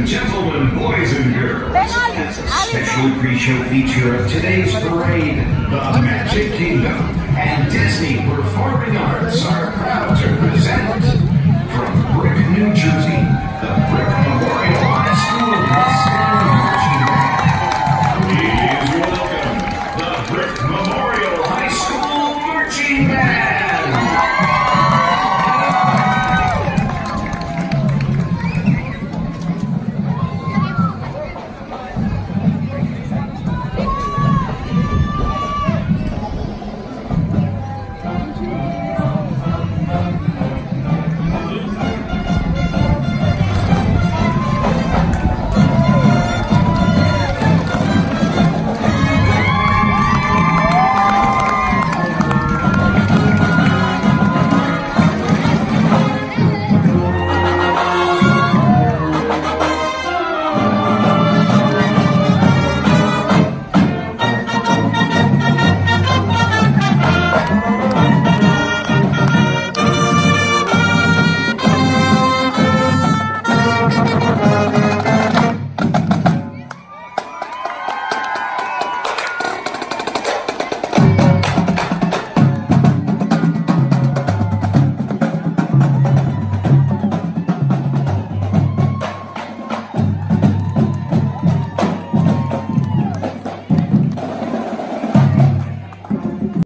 gentlemen, boys and girls, as a special pre-show feature of today's parade, the Magic Kingdom and Disney Performing Arts are proud